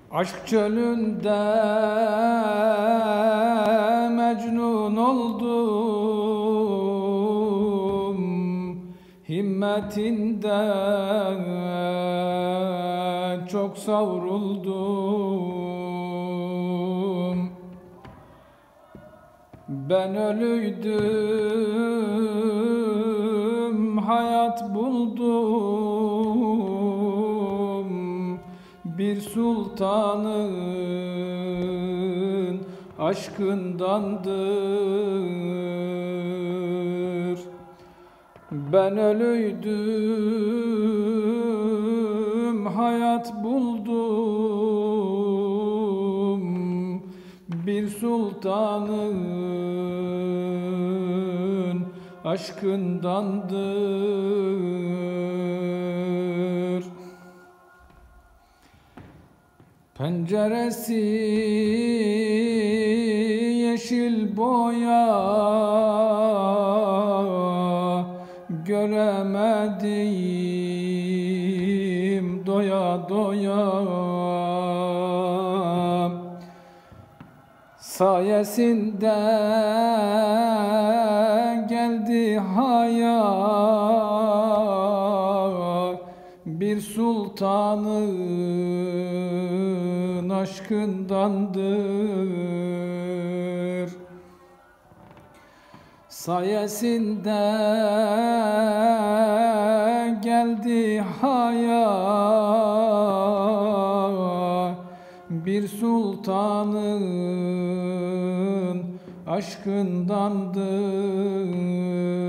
Aşk çölünde mecnun oldum, himmetinde çok savruldum. Ben ölüydüm, hayat buldum, bir sultanın aşkındandır. Ben ölüydüm, hayat buldum, bir sultanın aşkındandır. Penceresi yeşil boya, göremedim doya doya. Sayesinde geldi hayat, bir sultanın aşkındandır. Sayesinde geldi hayat, bir sultanın aşkındandır.